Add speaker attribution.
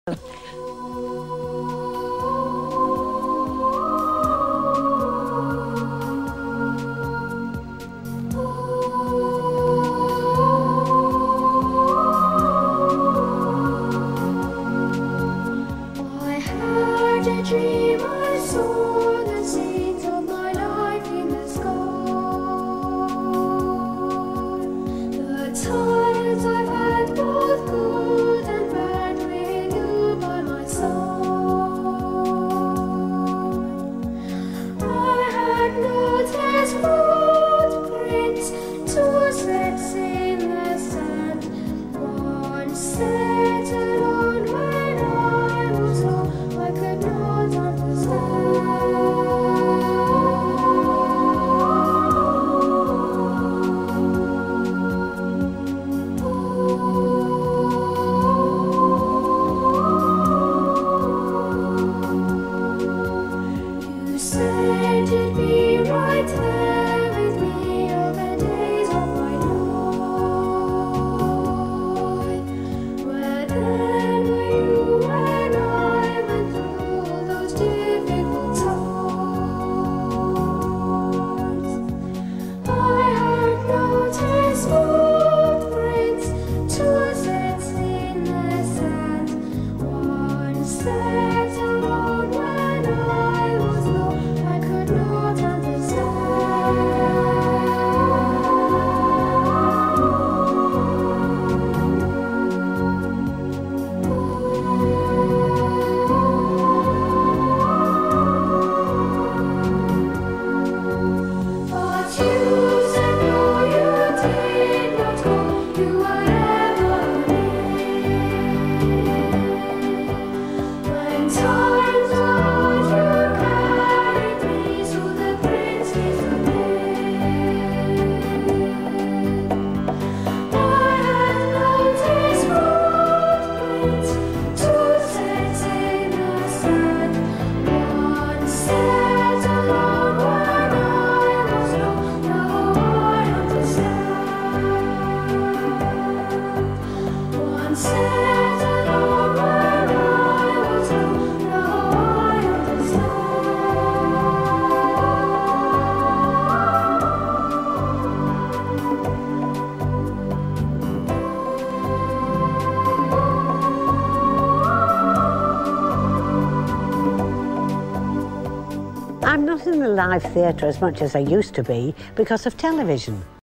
Speaker 1: Dream I saw the scenes of my life in the sky. The times I've had, both good and bad, with you by my side. I had noticed footprints, two steps in the sand, one set alone when I was lost. I could not You said you'd be right there with me all the days of my life. Where then were you when I went through those difficult times? I had noticed footprints, two sets in the sand, one set alone when I was low. I could not But you said no, you did not go. You were ever when times were hard, you carried me through the princes of I had noticed footprints, two sets in the sand, one set alone when I was low. Now I understand. One set alone when I was low. Now I
Speaker 2: I'm not in the live theatre as much as I used to be because of television.